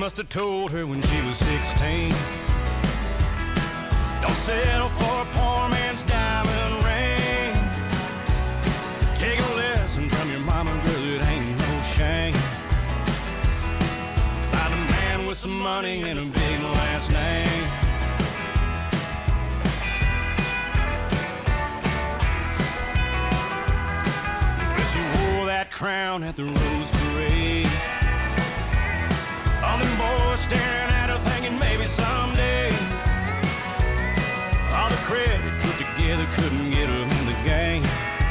must have told her when she was 16. Don't settle for a poor man's diamond ring. Take a lesson from your mama, girl, it ain't no shame. Find a man with some money and a big last name. Guess you wore that crown at the Rose Parade. All them boys staring at her thinking maybe someday. All the credit put together couldn't get her in the game.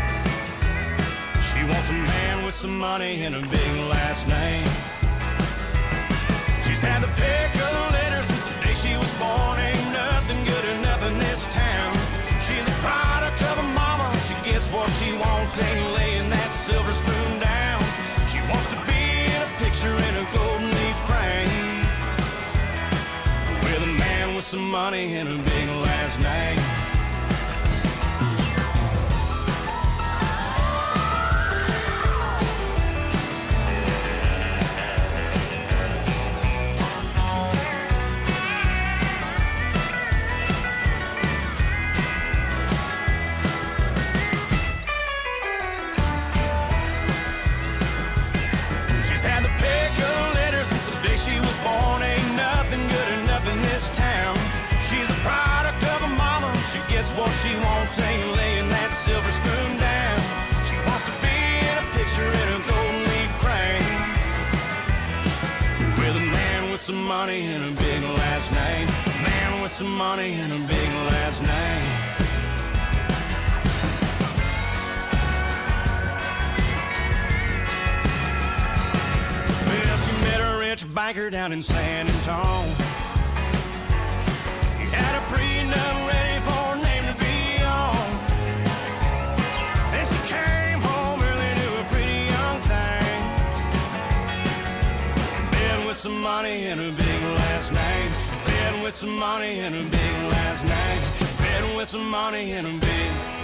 She wants a man with some money and a big last name. She's had the pick of the litter since the day she was born. Ain't nothing good enough in this town. She's a product of a mama. She gets what she wants, ain't laying that silver spoon down. She wants to be in a picture in a golden leaf frame, with a man with some money and a big last name. What she wants ain't laying that silver spoon down. She wants to be in a picture in a golden leaf frame, with a man with some money and a big last name. Man with some money and a big last name. Well, she met a rich banker down in San Antonio. He had a prenup ready for her name to be on. Then she came home early to a pretty young thing. Been with some money and a big last name. Been with some money and a big last name. Been with some money and a big